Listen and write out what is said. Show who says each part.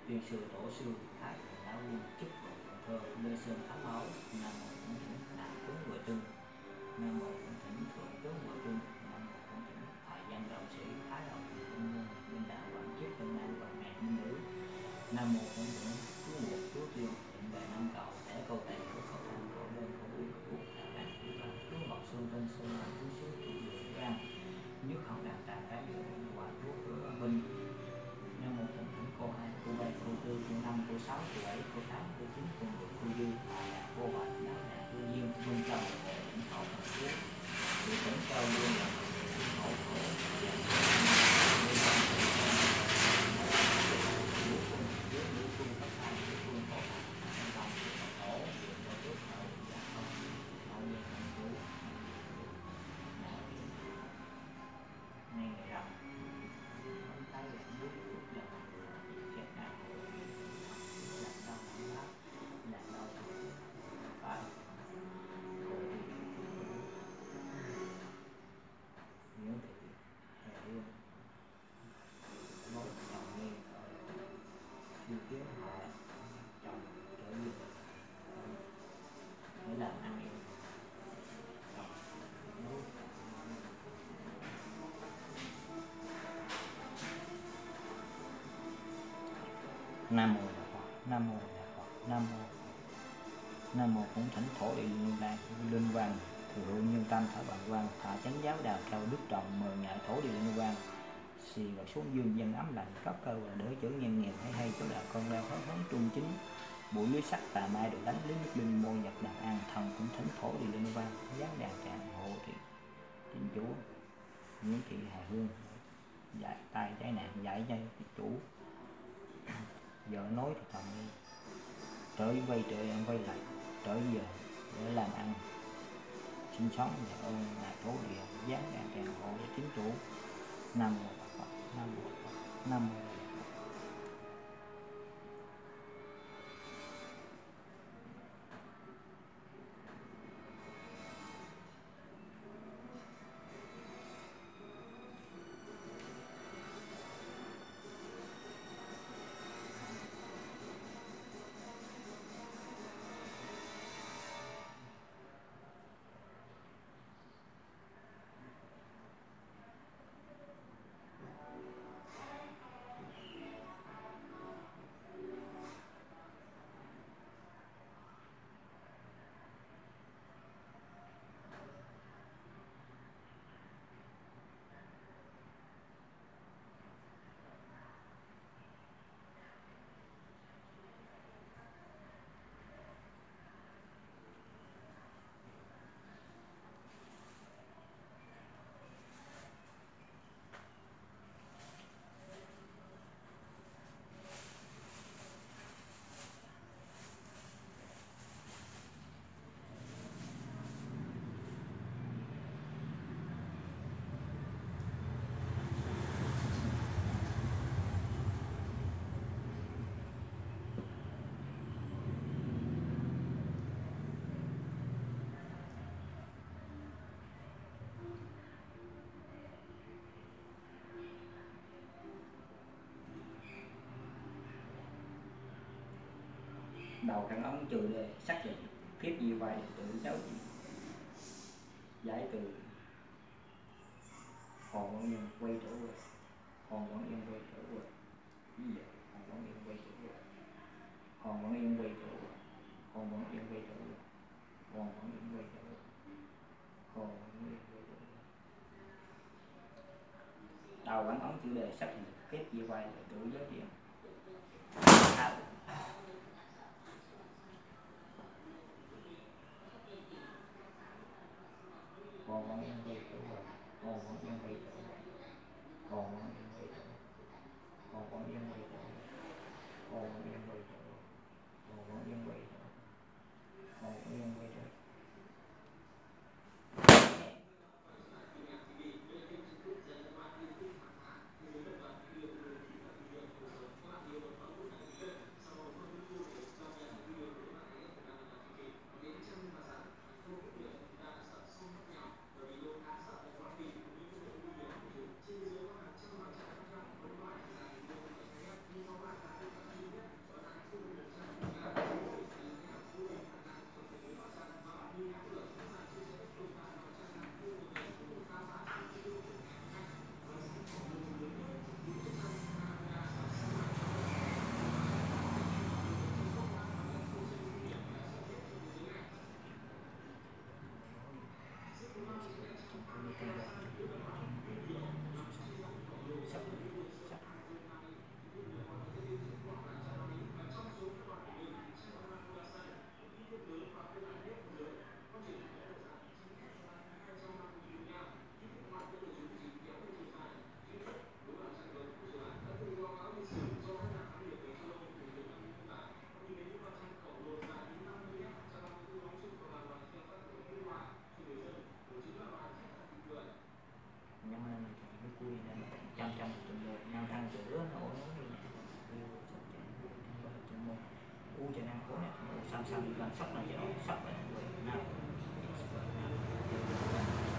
Speaker 1: tuyên sư tổ sư thái thượng lão quân chức bộ thượng thơ lê sơn thám máu. Nam mô Phụng Thỉnh đại tướng Vừa Trưng. Nam mô Phụng Thỉnh thượng tướng Vừa Trưng. Nam mô Phụng Thỉnh thời gian đạo sĩ thái hậu quân nhân linh đạo quản chức tân nam và mẹ minh nữ. Nam mô Phụng Thỉnh chúa ngục chúa tiên hiện về năm cầu để câu tệ của cầu an cầu đơn cầu uy cầu quốc đạo đàn chúa văn chúa ngọc xuân tân xuân làm chúa xuống chủ dự gan nhất không đàn tràng cái giữa hòa chúa cửa vinh. Nam mô Phụng Thỉnh cô 2 cô 3 cô 4 cô 5 cô 6 cô 7 cô 8 cô 9 cô 10 cô dư cô hoạch đáo đàn cô duyên vương châu để tỉnh hậu thần chúa sự tỉnh châu luôn là hậu khổ Nam mô Đại Phật, Nam mô Đại Phật, Nam mô Phụng Thỉnh thổ địa linh quang thừa hương nhân tâm thở bằng quang thả chánh giáo đào cao đức trọng mời ngại thổ địa linh quang xì và xuống dương dân ấm lạnh cấp cơ và đỡ chữa nghiêng nghiền hay chỗ đạo con lao hướng trung chính buổi lưới sắt tà mai được đánh lý nhất linh môn nhật đàn an thần cũng thỉnh thổ địa linh quang giáng đàn tràng hộ thị chính chủ Nguyễn Thị Hà Hương giải tay trái nạn giải dây chủ vợ nói thì thầm đi trở vay trở em quay lại trở về để làm ăn sinh sống và ơn ngài thổ địa giáng đàn tràng hộ chính chủ. Nam mô Phật, Nam mô Phật, Nam mô Phật. Đầu trắng ống trừ đề xác định kiếp gì vài điện tử giáo gì giải từ hồn vẫn nhân quay trở về hồn vẫn yên quay trở về ví dụ hồn vẫn yên quay trở về hồn vẫn yên quay trở về hồn vẫn yên quay trở về hồn vẫn yên quay trở về hồn vẫn yên quay trở về. Đầu trắng ống chữ đề xác định kiếp gì vài điện tử giáo gì hồn vẫn yên quay trở về hồn vẫn yên quay trở về hồn vẫn yên quay trở về hồn vẫn yên quay trở về hồn vẫn yên quay trở về hồn vẫn yên quay trở về hồn vẫn yên quay trở về. sam sam đi lên sóc này cho nó sóc lại người nào